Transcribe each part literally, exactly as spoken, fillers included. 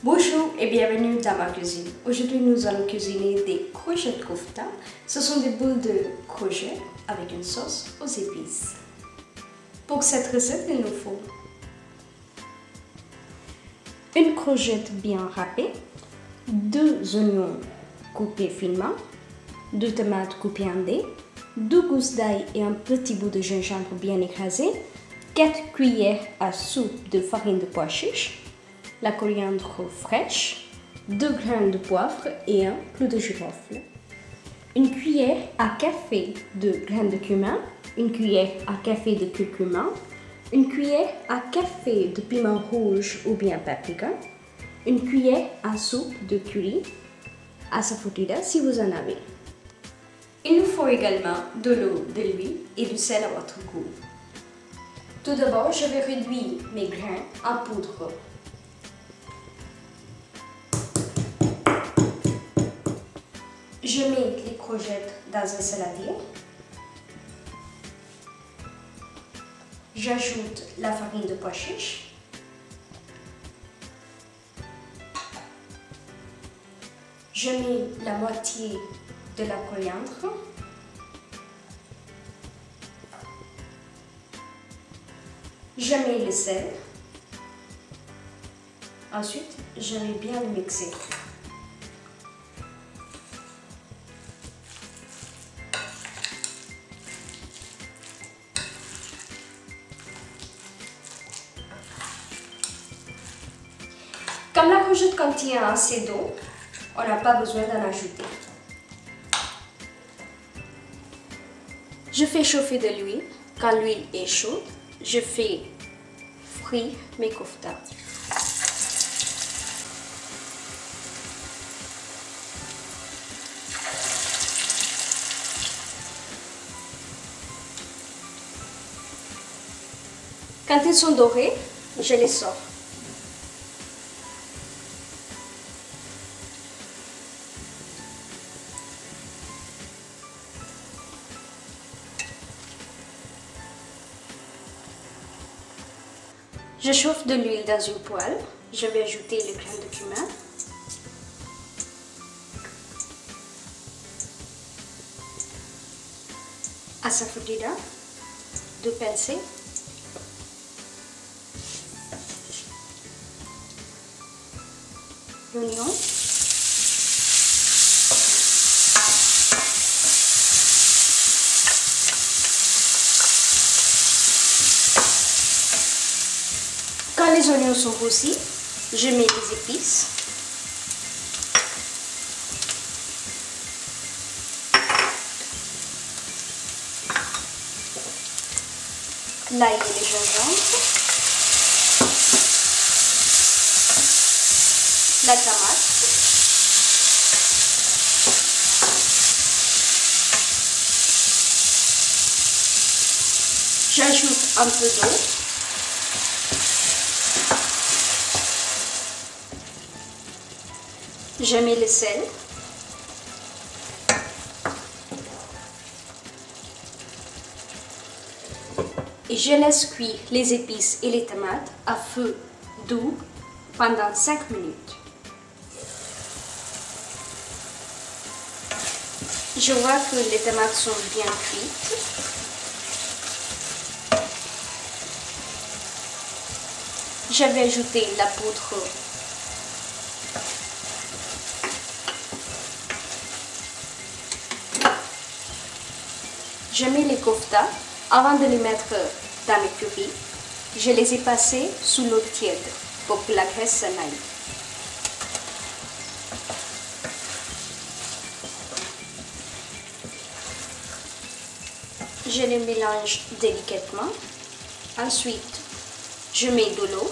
Bonjour et bienvenue dans ma cuisine. Aujourd'hui, nous allons cuisiner des courgettes kofta. Ce sont des boules de courgettes avec une sauce aux épices. Pour cette recette, il nous faut une courgette bien râpée, deux oignons coupés finement, deux tomates coupées en dés, deux gousses d'ail et un petit bout de gingembre bien écrasé, quatre cuillères à soupe de farine de pois chiche, la coriandre fraîche, deux graines de poivre et un clou de girofle, une cuillère à café de graines de cumin, une cuillère à café de curcuma, une cuillère à café de piment rouge ou bien paprika, une cuillère à soupe de curry, asafoetida si vous en avez. Il nous faut également de l'eau, de l'huile et du sel à votre goût. Tout d'abord, je vais réduire mes grains en poudre. Je mets les courgettes dans un saladier. J'ajoute la farine de pois chiche. Je mets la moitié de la coriandre. Je mets le sel. Ensuite, je vais bien le mixer. Comme la courgette contient assez d'eau, on n'a pas besoin d'en ajouter. Je fais chauffer de l'huile. Quand l'huile est chaude, je fais frire mes koftas. Quand ils sont dorés, je les sors. Je chauffe de l'huile dans une poêle. Je vais ajouter le grain de cumin. Asafoetida, deux pincées. L'oignon. Quand les oignons sont roussis, je mets des épices. L'ail et le gingembre. La tomate. J'ajoute un peu d'eau. Je mets le sel. Et je laisse cuire les épices et les tomates à feu doux pendant cinq minutes. Je vois que les tomates sont bien cuites. Je vais ajouter la poudre Je mets les koftas. Avant de les mettre dans le curry, je les ai passés sous l'eau tiède pour que la graisse s'en aille. Je les mélange délicatement. Ensuite, je mets de l'eau.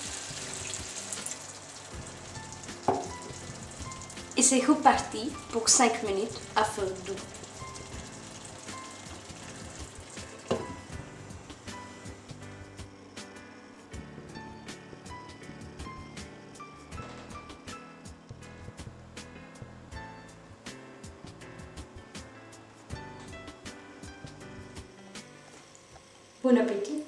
Et c'est reparti pour cinq minutes à feu doux. Bon appétit!